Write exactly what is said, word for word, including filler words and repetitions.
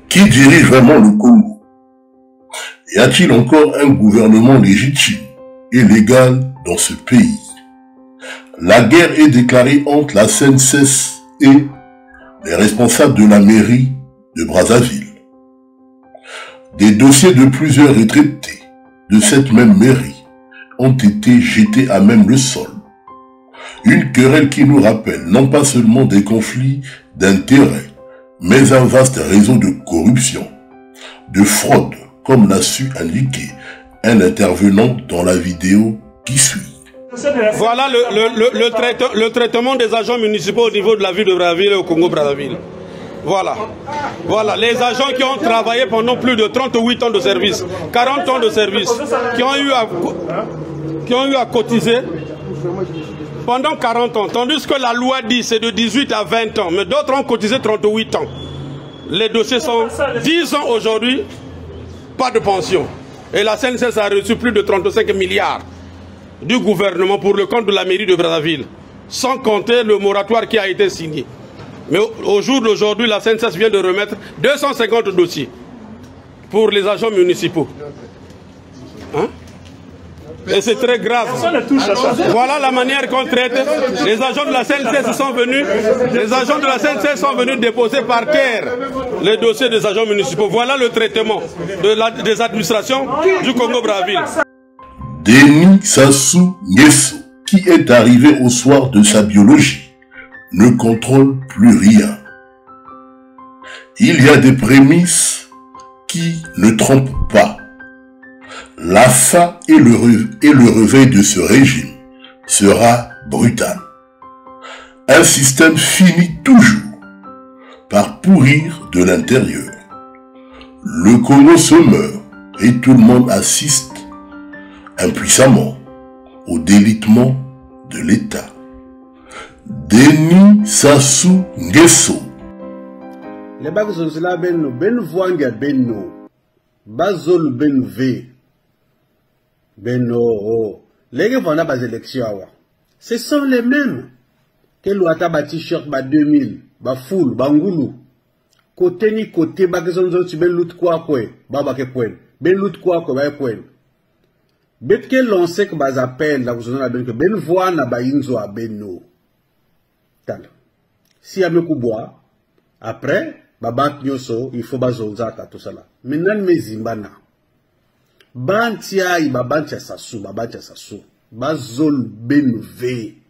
Qui dirige vraiment le Congo? Y a-t-il encore un gouvernement légitime et légal dans ce pays? La guerre est déclarée entre la C N S S et les responsables de la mairie de Brazzaville. Des dossiers de plusieurs retraités de cette même mairie ont été jetés à même le sol. Une querelle qui nous rappelle non pas seulement des conflits d'intérêts, mais un vaste réseau de corruption, de fraude, comme l'a su indiquer un intervenant dans la vidéo qui suit. Voilà le, le, le, le, traite, le traitement des agents municipaux au niveau de la ville de Brazzaville et au Congo-Brazzaville. Voilà. Voilà, les agents qui ont travaillé pendant plus de trente-huit ans de service, quarante ans de service, qui ont eu à, qui ont eu à cotiser pendant quarante ans, tandis que la loi dit c'est de dix-huit à vingt ans, mais d'autres ont cotisé trente-huit ans. Les dossiers sont dix ans aujourd'hui, pas de pension. Et la C N S S a reçu plus de trente-cinq milliards du gouvernement pour le compte de la mairie de Brazzaville, sans compter le moratoire qui a été signé. Mais au, au jour d'aujourd'hui, la C N S S vient de remettre deux cent cinquante dossiers pour les agents municipaux. Hein? Et c'est très grave. Voilà la manière qu'on traite. Les agents de la C N S S sont venus, les agents de la C N S S sont venus déposer par terre les dossiers des agents municipaux. Voilà le traitement de la, des administrations du Congo-Brazzaville. Denis Sassou Nguesso, qui est arrivé au soir de sa biologie, ne contrôle plus rien. Il y a des prémices qui ne trompent pas. La fin et le, et le réveil de ce régime sera brutal. Un système finit toujours par pourrir de l'intérieur. Le Congo se meurt et tout le monde assiste impuissamment au délitement de l'État. Denis Sassou Nguesso. Les bagues sont là, ben ben voanga benno, bazol ben v, benno oh. Les gens vont à bas élections. Ce sont les mêmes que l'ouata ba t-shirt ba deux mille, ba full, ba ngoulou. Côté ni côté bagues sont là, ben lout quoi quoi, ba ba ke point, ben lout quoi quoi ba point. Bet que l'on sait que bas appel la vous ben que ben voix na ba inzo a benno. Tal. Si a me kuboa, après, babat nyoso, il faut bazonzaka tout ça là. Maintenant me zimbana. Bantia i babantia sasu, babantia sasu. Bazol ben ve.